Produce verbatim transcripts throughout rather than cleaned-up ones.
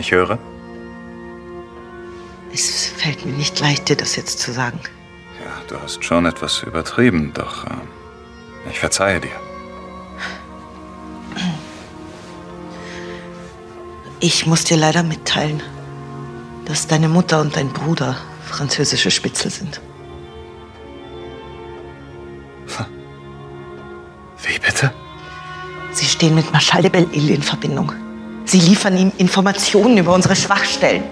Ich höre. Es fällt mir nicht leicht, dir das jetzt zu sagen. Ja, du hast schon etwas übertrieben, doch äh, ich verzeihe dir. Ich muss dir leider mitteilen, dass deine Mutter und dein Bruder französische Spitzel sind. Wie bitte? Sie stehen mit Marschall de Belle-Île in Verbindung. Sie liefern ihm Informationen über unsere Schwachstellen.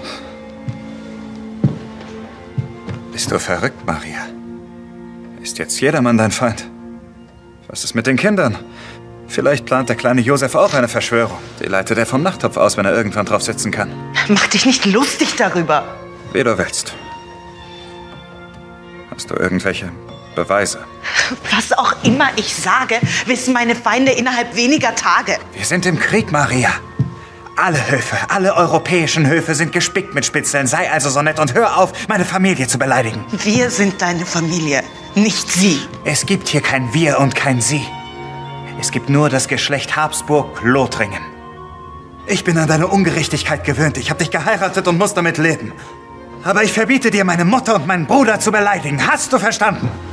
Bist du verrückt, Maria? Ist jetzt jedermann dein Feind? Was ist mit den Kindern? Vielleicht plant der kleine Josef auch eine Verschwörung. Die leitet er vom Nachttopf aus, wenn er irgendwann drauf sitzen kann. Mach dich nicht lustig darüber. Wie du willst. Hast du irgendwelche Beweise? Was auch immer ich sage, wissen meine Feinde innerhalb weniger Tage. Wir sind im Krieg, Maria. Alle Höfe, alle europäischen Höfe sind gespickt mit Spitzeln. Sei also so nett und hör auf, meine Familie zu beleidigen. Wir sind deine Familie, nicht sie. Es gibt hier kein Wir und kein Sie. Es gibt nur das Geschlecht Habsburg-Lothringen. Ich bin an deine Ungerechtigkeit gewöhnt. Ich habe dich geheiratet und muss damit leben. Aber ich verbiete dir, meine Mutter und meinen Bruder zu beleidigen. Hast du verstanden?